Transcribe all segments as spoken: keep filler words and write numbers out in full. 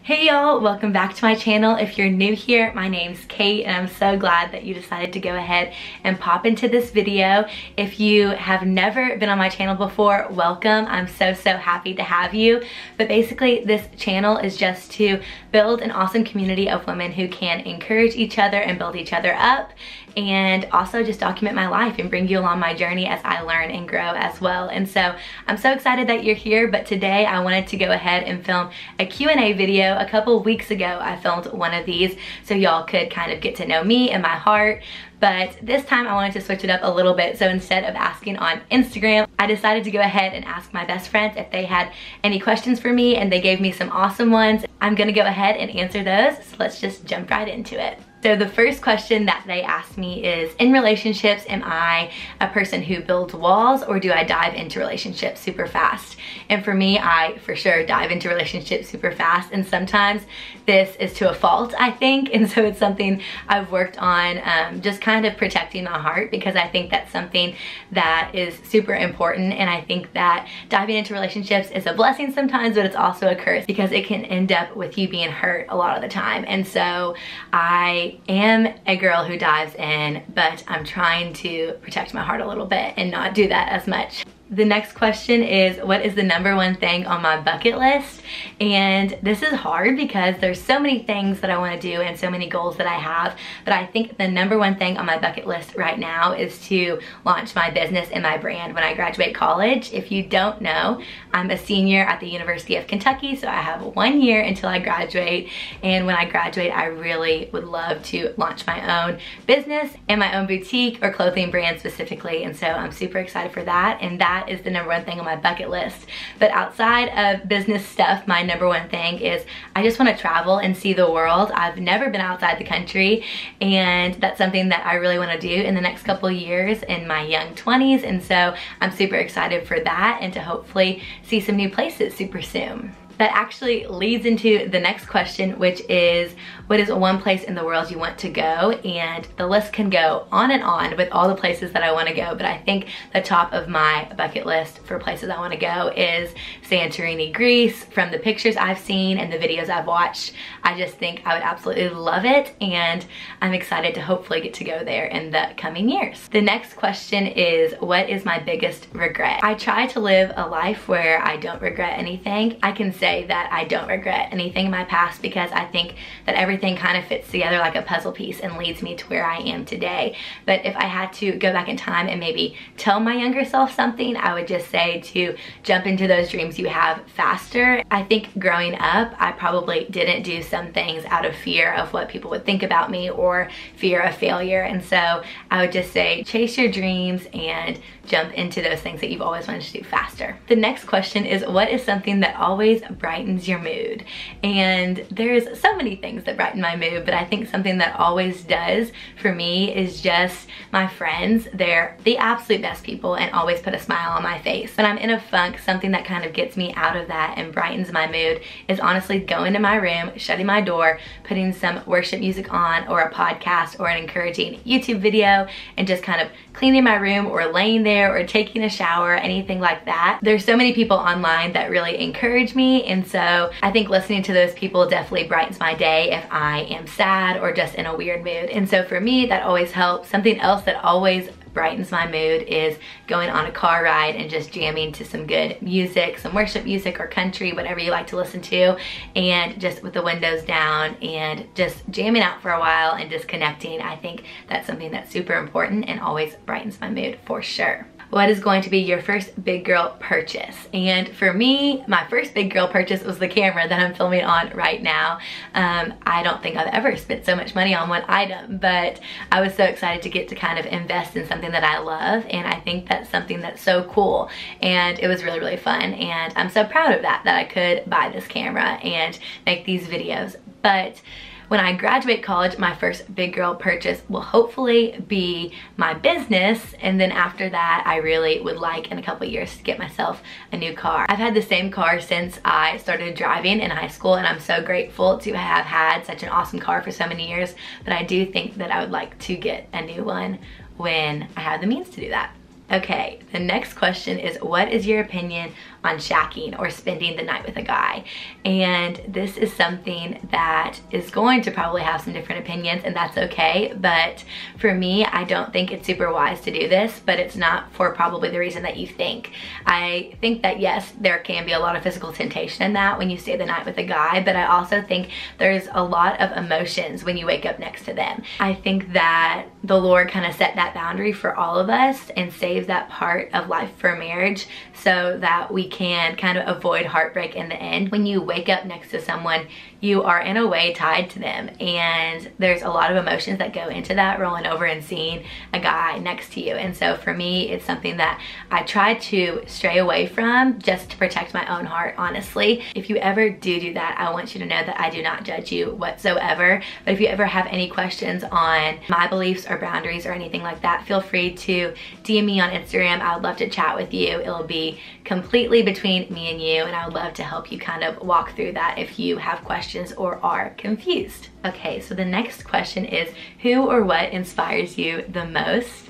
Hey y'all, welcome back to my channel. If you're new here, my name's Kate and I'm so glad that you decided to go ahead and pop into this video. If you have never been on my channel before, welcome. I'm so, so happy to have you. But basically this channel is just to build an awesome community of women who can encourage each other and build each other up, and also just document my life and bring you along my journey as I learn and grow as well. And so I'm so excited that you're here, but today I wanted to go ahead and film a Q and A video. A couple weeks ago I filmed one of these so y'all could kind of get to know me and my heart, but this time I wanted to switch it up a little bit. So instead of asking on Instagram, I decided to go ahead and ask my best friends if they had any questions for me, and they gave me some awesome ones. I'm gonna go ahead and answer those, so let's just jump right into it. So the first question that they asked me is, in relationships, am I a person who builds walls or do I dive into relationships super fast? And for me, I for sure dive into relationships super fast, and sometimes this is to a fault, I think. And so it's something I've worked on, um, just kind of protecting my heart, because I think that's something that is super important. And I think that diving into relationships is a blessing sometimes, but it's also a curse because it can end up with you being hurt a lot of the time. And so I am a girl who dives in, but I'm trying to protect my heart a little bit and not do that as much. The next question is, what is the number one thing on my bucket list? And this is hard because there's so many things that I want to do and so many goals that I have, but I think the number one thing on my bucket list right now is to launch my business and my brand when I graduate college. If you don't know, I'm a senior at the University of Kentucky, so I have one year until I graduate, and when I graduate I really would love to launch my own business and my own boutique or clothing brand specifically, and so I'm super excited for that, and that is the number one thing on my bucket list. But outside of business stuff, my number one thing is I just want to travel and see the world. I've never been outside the country, and that's something that I really want to do in the next couple years in my young twenties, and so I'm super excited for that and to hopefully see some new places super soon. That actually leads into the next question, which is, what is one place in the world you want to go? And the list can go on and on with all the places that I want to go, but I think the top of my bucket list for places I want to go is Santorini, Greece. From the pictures I've seen and the videos I've watched, I just think I would absolutely love it, and I'm excited to hopefully get to go there in the coming years. The next question is, what is my biggest regret? I try to live a life where I don't regret anything. I can say that I don't regret anything in my past because I think that everything kind of fits together like a puzzle piece and leads me to where I am today. But if I had to go back in time and maybe tell my younger self something, I would just say to jump into those dreams you have faster. I think growing up, I probably didn't do some things out of fear of what people would think about me or fear of failure. And so I would just say, chase your dreams and jump into those things that you've always wanted to do faster. The next question is, what is something that always brightens your mood? And there's so many things that brighten my mood, but I think something that always does for me is just my friends. They're the absolute best people and always put a smile on my face. When I'm in a funk, something that kind of gets me out of that and brightens my mood is honestly going to my room, shutting my door, putting some worship music on or a podcast or an encouraging YouTube video, and just kind of cleaning my room or laying there or taking a shower, anything like that. There's so many people online that really encourage me, and so I think listening to those people definitely brightens my day if I am sad or just in a weird mood. And so for me, that always helps. Something else that always brightens my mood is going on a car ride and just jamming to some good music, some worship music or country, whatever you like to listen to, and just with the windows down and just jamming out for a while and disconnecting. I think that's something that's super important and always brightens my mood for sure. What is going to be your first big girl purchase? And for me, my first big girl purchase was the camera that I'm filming on right now. Um, I don't think I've ever spent so much money on one item, but I was so excited to get to kind of invest in something that I love, and I think that's something that's so cool, and it was really, really fun, and I'm so proud of that, that I could buy this camera and make these videos. But when I graduate college, my first big girl purchase will hopefully be my business, and then after that I really would like in a couple years to get myself a new car. I've had the same car since I started driving in high school, and I'm so grateful to have had such an awesome car for so many years, but I do think that I would like to get a new one when I have the means to do that. Okay, the next question is, what is your opinion on shacking or spending the night with a guy? And this is something that is going to probably have some different opinions, and that's okay. But for me, I don't think it's super wise to do this, but it's not for probably the reason that you think. I think that yes, there can be a lot of physical temptation in that when you stay the night with a guy, but I also think there's a lot of emotions when you wake up next to them. I think that the Lord kind of set that boundary for all of us and saved that part of life for marriage so that we can kind of avoid heartbreak in the end. When you wake up next to someone, you are in a way tied to them, and there's a lot of emotions that go into that, rolling over and seeing a guy next to you. And so for me, it's something that I try to stray away from just to protect my own heart, honestly. If you ever do do that, I want you to know that I do not judge you whatsoever. But if you ever have any questions on my beliefs or boundaries or anything like that, feel free to D M me on Instagram. I would love to chat with you. It'll be completely between me and you, and I would love to help you kind of walk through that if you have questions or are confused. Okay, so the next question is, who or what inspires you the most?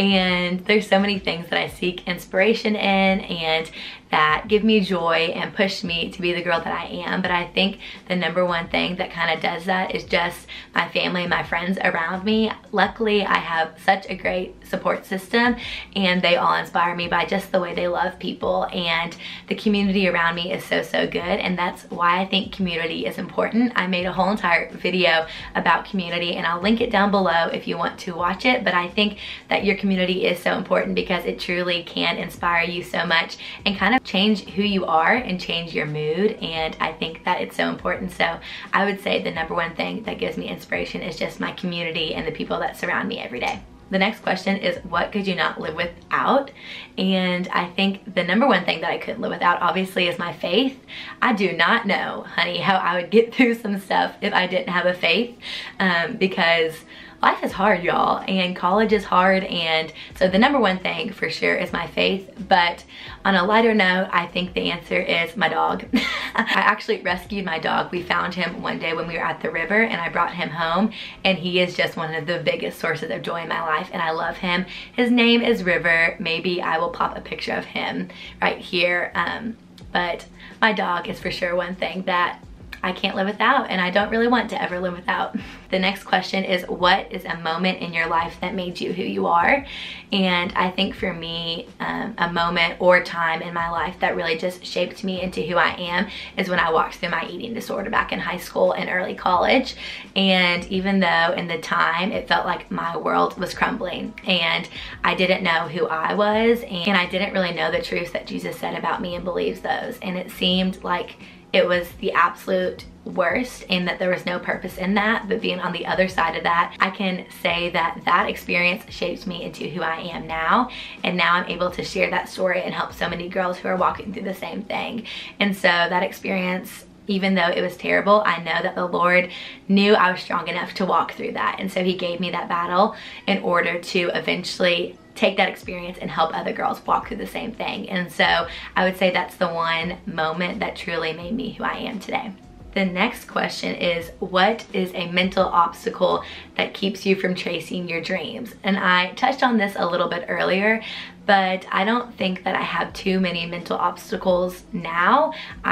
And there's so many things that I seek inspiration in and that give me joy and push me to be the girl that I am. But I think the number one thing that kind of does that is just my family and my friends around me. Luckily, I have such a great support system, and they all inspire me by just the way they love people, and the community around me is so, so good. And that's why I think community is important. I made a whole entire video about community, and I'll link it down below if you want to watch it. But I think that your community is so important because it truly can inspire you so much and kind of change who you are and change your mood. And I think that it's so important. So I would say the number one thing that gives me inspiration is just my community and the people that surround me every day. The next question is, what could you not live without? And I think the number one thing that I couldn't live without, obviously, is my faith. I do not know, honey, how I would get through some stuff if I didn't have a faith, um, because life is hard, y'all, and college is hard. And so the number one thing for sure is my faith. But on a lighter note, I think the answer is my dog. I actually rescued my dog. We found him one day when we were at the river, and I brought him home, and he is just one of the biggest sources of joy in my life, and I love him. His name is River. Maybe I will pop a picture of him right here. Um, but my dog is for sure one thing that I can't live without, and I don't really want to ever live without. The next question is, what is a moment in your life that made you who you are? And I think for me, um, a moment or time in my life that really just shaped me into who I am is when I walked through my eating disorder back in high school and early college. And even though in the time it felt like my world was crumbling and I didn't know who I was, and I didn't really know the truths that Jesus said about me and believes those, and it seemed like it was the absolute worst and that there was no purpose in that. But being on the other side of that, I can say that that experience shaped me into who I am now. And now I'm able to share that story and help so many girls who are walking through the same thing. And so that experience, even though it was terrible, I know that the Lord knew I was strong enough to walk through that. And so he gave me that battle in order to eventually take that experience and help other girls walk through the same thing. And so I would say that's the one moment that truly made me who I am today. The next question is, what is a mental obstacle that keeps you from chasing your dreams? And I touched on this a little bit earlier, but I don't think that I have too many mental obstacles now.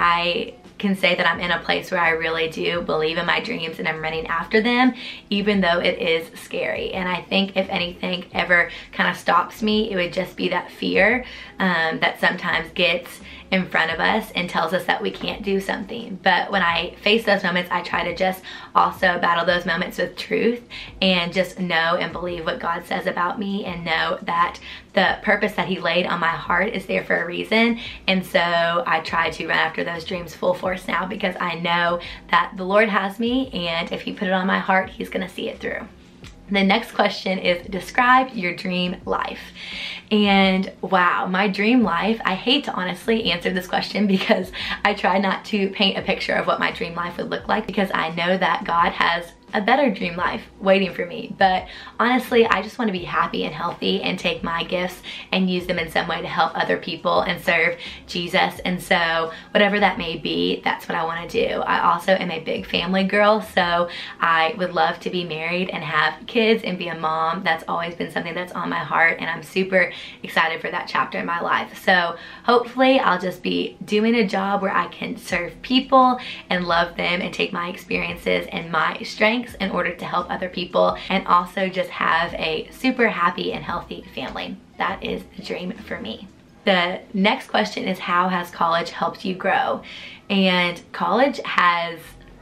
I can say that I'm in a place where I really do believe in my dreams and I'm running after them, even though it is scary. And I think if anything ever kind of stops me, it would just be that fear um, that sometimes gets in front of us and tells us that we can't do something. But when I face those moments, I try to just also battle those moments with truth and just know and believe what God says about me, and know that the purpose that he laid on my heart is there for a reason. And so I try to run after those dreams full force now, because I know that the Lord has me, and if he put it on my heart, he's gonna see it through. The next question is, describe your dream life. And wow, my dream life, I hate to honestly answer this question because I try not to paint a picture of what my dream life would look like, because I know that God has a better dream life waiting for me. But honestly, I just want to be happy and healthy and take my gifts and use them in some way to help other people and serve Jesus. And so whatever that may be, that's what I want to do. I also am a big family girl, so I would love to be married and have kids and be a mom. That's always been something that's on my heart, and I'm super excited for that chapter in my life. So hopefully I'll just be doing a job where I can serve people and love them and take my experiences and my strengths in order to help other people, and also just have a super happy and healthy family. That is the dream for me. The next question is, how has college helped you grow? And college has,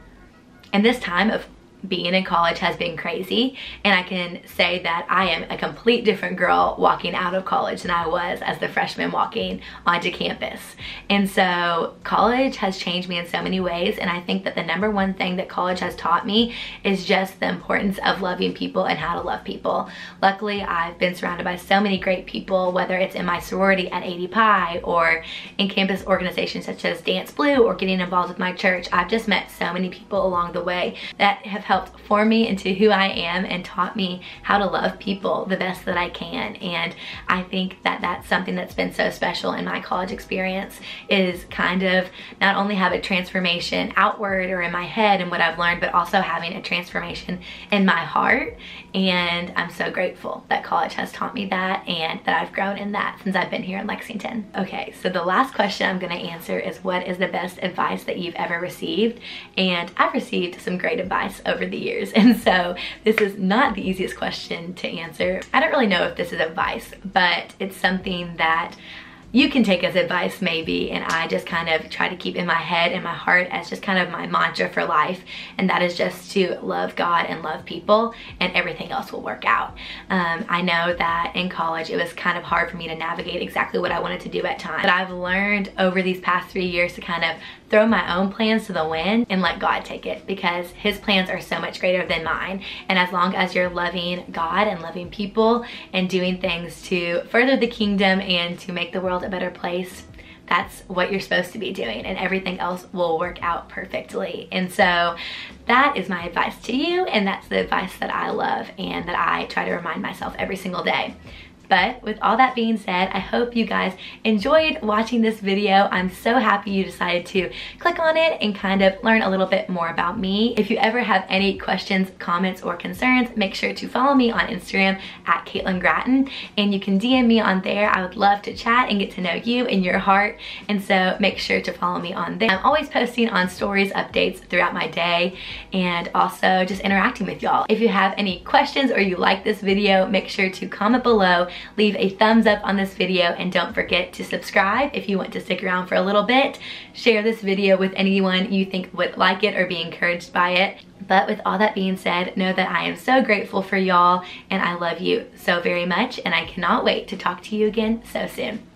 and this time of being in college has been crazy, and I can say that I am a complete different girl walking out of college than I was as the freshman walking onto campus. And so college has changed me in so many ways, and I think that the number one thing that college has taught me is just the importance of loving people and how to love people. Luckily, I've been surrounded by so many great people, whether it's in my sorority at A D Pi or in campus organizations such as Dance Blue or getting involved with my church. I've just met so many people along the way that have helped form me into who I am and taught me how to love people the best that I can. And I think that that's something that's been so special in my college experience, is kind of not only have a transformation outward or in my head and what I've learned, but also having a transformation in my heart. And I'm so grateful that college has taught me that, and that I've grown in that since I've been here in Lexington. Okay, so the last question I'm gonna answer is, what is the best advice that you've ever received? And I've received some great advice over the years, and so this is not the easiest question to answer. I don't really know if this is advice, but it's something that you can take as advice maybe, and I just kind of try to keep in my head and my heart as just kind of my mantra for life, and that is just to love God and love people, and everything else will work out. Um, I know that in college it was kind of hard for me to navigate exactly what I wanted to do at times, but I've learned over these past three years to kind of throw my own plans to the wind and let God take it, because his plans are so much greater than mine. And as long as you're loving God and loving people and doing things to further the kingdom and to make the world a better place, that's what you're supposed to be doing, and everything else will work out perfectly. And so that is my advice to you, and that's the advice that I love and that I try to remind myself every single day. But with all that being said, I hope you guys enjoyed watching this video. I'm so happy you decided to click on it and kind of learn a little bit more about me. If you ever have any questions, comments, or concerns, make sure to follow me on Instagram at Caitlin Gratton, and you can D M me on there. I would love to chat and get to know you and your heart, and so make sure to follow me on there. I'm always posting on stories, updates throughout my day, and also just interacting with y'all. If you have any questions or you like this video, make sure to comment below, leave a thumbs up on this video, and don't forget to subscribe if you want to stick around for a little bit. Share this video with anyone you think would like it or be encouraged by it. But with all that being said, know that I am so grateful for y'all, and I love you so very much, and I cannot wait to talk to you again so soon.